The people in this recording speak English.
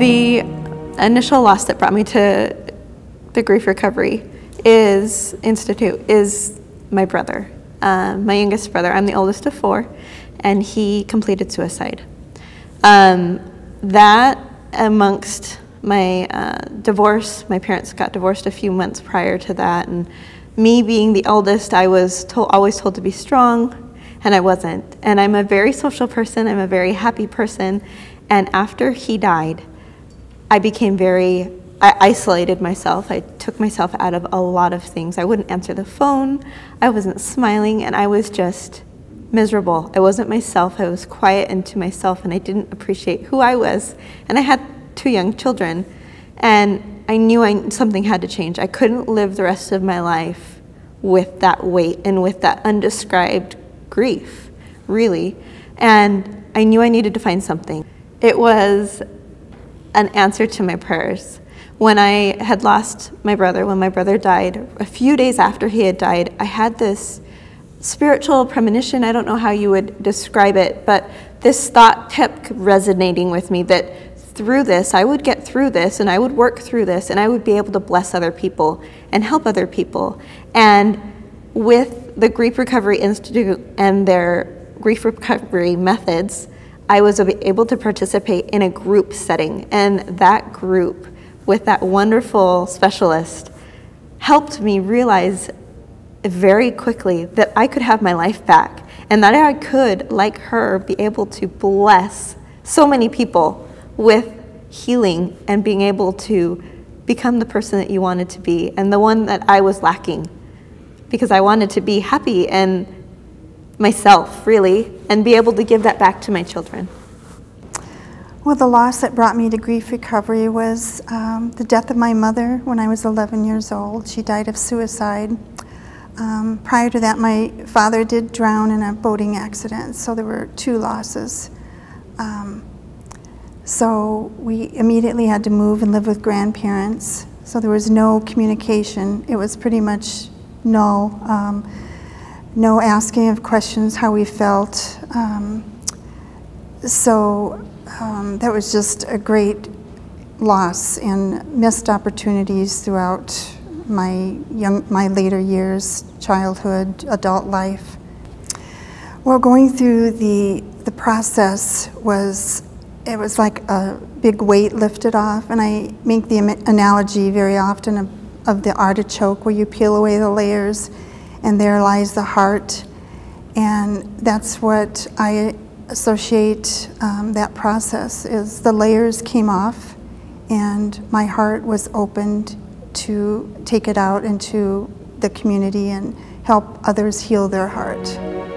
The initial loss that brought me to the Grief Recovery Institute is my brother, my youngest brother. I'm the oldest of four, and he completed suicide. That, amongst my divorce, my parents got divorced a few months prior to that, and me being the eldest, I was always told to be strong, and I wasn't. And I'm a very social person, I'm a very happy person, and after he died, I isolated myself. I took myself out of a lot of things. I wouldn't answer the phone, I wasn't smiling, and I was just miserable. I wasn't myself, I was quiet into myself, and I didn't appreciate who I was. And I had 2 young children, and I knew something had to change. I couldn't live the rest of my life with that weight and with that undescribed grief, really. And I knew I needed to find something. It was an answer to my prayers. When I had lost my brother, when my brother died, a few days after he had died, I had this spiritual premonition. I don't know how you would describe it, but this thought kept resonating with me that through this, I would get through this, and I would work through this, and I would be able to bless other people and help other people. And with the Grief Recovery Institute and their grief recovery methods, I was able to participate in a group setting, and that group with that wonderful specialist helped me realize very quickly that I could have my life back, and that I could, like her, be able to bless so many people with healing and being able to become the person that you wanted to be, and the one that I was lacking, because I wanted to be happy and myself, really, and be able to give that back to my children. Well, the loss that brought me to grief recovery was the death of my mother when I was 11 years old. She died of suicide. Prior to that, my father did drown in a boating accident, so there were 2 losses. So we immediately had to move and live with grandparents, so there was no communication. It was pretty much no asking of questions how we felt. That was just a great loss and missed opportunities throughout my later years, childhood, adult life. Well, going through the process it was like a big weight lifted off, and I make the analogy very often of the artichoke, where you peel away the layers and there lies the heart, and that's what I associate that process is. The layers came off and my heart was opened to take it out into the community and help others heal their heart.